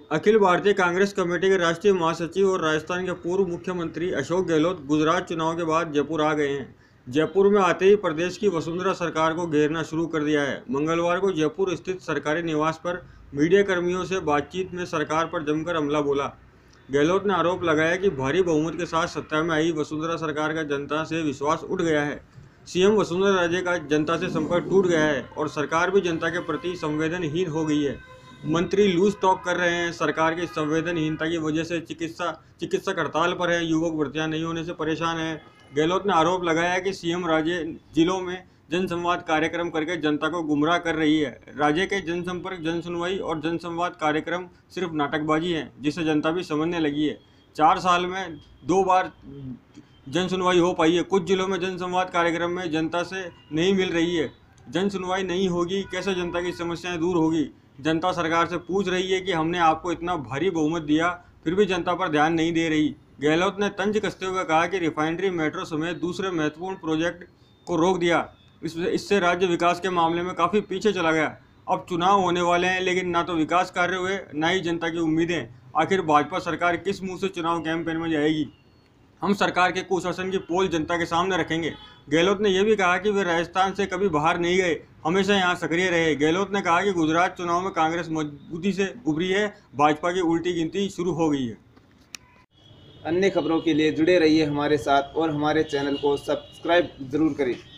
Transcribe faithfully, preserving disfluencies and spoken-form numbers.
Akhil Bharatiya Congress committee के राष्ट्रीय महासचिव और राजस्थान के पूर्व मुख्यमंत्री अशोक गहलोत गुजरात चुनाव के बाद जयपुर आ गए हैं। जयपुर में आते ही प्रदेश की वसुंधरा सरकार को घेरना शुरू कर दिया है। मंगलवार को जयपुर स्थित सरकारी निवास पर मीडिया कर्मियों से बातचीत में सरकार पर जमकर हमला बोला। गहलोत ने आरोप लगाया कि भारी बहुमत के साथ सत्ता में आई वसुंधरा सरकार का जनता से विश्वास उठ गया है। सीएम वसुंधरा राजे का जनता से संपर्क टूट गया है और सरकार भी जनता के प्रति संवेदनहीन हो गई है। मंत्री लूज टॉक कर रहे हैं। सरकार की संवेदनहीनता की वजह से चिकित्सा चिकित्सक हड़ताल पर है, युवक भर्तियां नहीं होने से परेशान है। गहलोत ने आरोप लगाया कि सीएम राजे जिलों में जनसंवाद कार्यक्रम करके जनता को गुमराह कर रही है। राज्य के जनसंपर्क, जनसुनवाई और जनसंवाद कार्यक्रम सिर्फ नाटकबाजी है, जिसे जनता भी समझने लगी है। चार साल में दो बार जनसुनवाई हो पाई है। कुछ जिलों में जनसंवाद कार्यक्रम में जनता से नहीं मिल रही है। जनसुनवाई नहीं होगी, कैसे जनता की समस्याएं दूर होगी? जनता सरकार से पूछ रही है कि हमने आपको इतना भारी बहुमत दिया, फिर भी जनता पर ध्यान नहीं दे रही। गहलोत ने तंज कसते हुए कहा कि रिफाइनरी, मेट्रो समेत दूसरे महत्वपूर्ण प्रोजेक्ट को रोक दिया। इस इससे राज्य विकास के मामले में काफ़ी पीछे चला गया। अब चुनाव होने वाले हैं, लेकिन ना तो विकास कार्य हुए, ना ही जनता की उम्मीदें। आखिर भाजपा सरकार किस मुंह से चुनाव कैंपेन में जाएगी? हम सरकार के कुशासन की पोल जनता के सामने रखेंगे। गहलोत ने यह भी कहा कि वे राजस्थान से कभी बाहर नहीं गए, हमेशा यहां सक्रिय रहे। गहलोत ने कहा कि गुजरात चुनाव में कांग्रेस मजबूती से उभरी है, भाजपा की उल्टी गिनती शुरू हो गई है। अन्य खबरों के लिए जुड़े रहिए हमारे साथ और हमारे चैनल को सब्सक्राइब जरूर करें।